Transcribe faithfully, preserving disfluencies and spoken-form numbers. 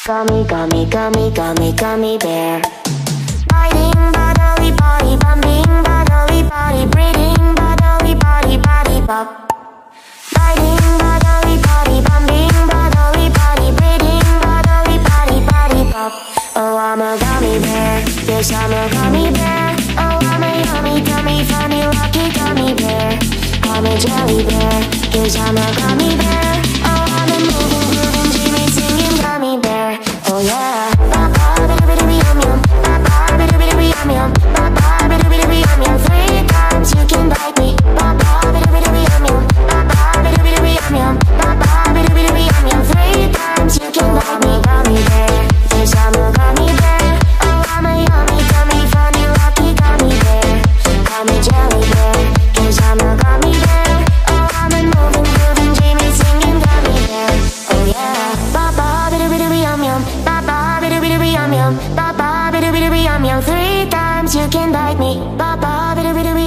Gummy, gummy, gummy, gummy, gummy bear. Biting, bodily, body, bumping, bodily, body, breathing, bodily, body, body, pop. Biting, bodily, body, bumping, bodily, body, breathing, bodily, body, body, pop. Oh, I'm a gummy bear. Yes, I'm a gummy bear. Oh, I'm a yummy, tummy, funny, lucky gummy bear. I'm a jelly bear. Yes, I'm a gummy bear. Oh, I'm a moving, grooving, dreaming, singing gummy bear. Oh yeah. Ba ba ba ba ba yum yum. Ba ba ba ba ba yum yum. Ba ba ba ba ba yum yum. Three times you can bite me. Ba ba ba ba ba yum yum. Ba ba ba ba ba yum yum. Ba ba ba ba ba yum yum. Three times you can bite me. Gummy bear. Yes, I'm a gummy bear. Oh, I'm a yummy, gummy, funny, lucky gummy bear. I'm a jelly bear. Yes, I'm a gummy bear. Oh, I'm a moving, grooving, dreaming, singing gummy bear. Oh yeah. Ba ba ba ba ba yum yum. Ba ba ba ba ba yum yum. Ba ba ba ba ba yum yum. Three times you can bite me. Ba ba ba ba ba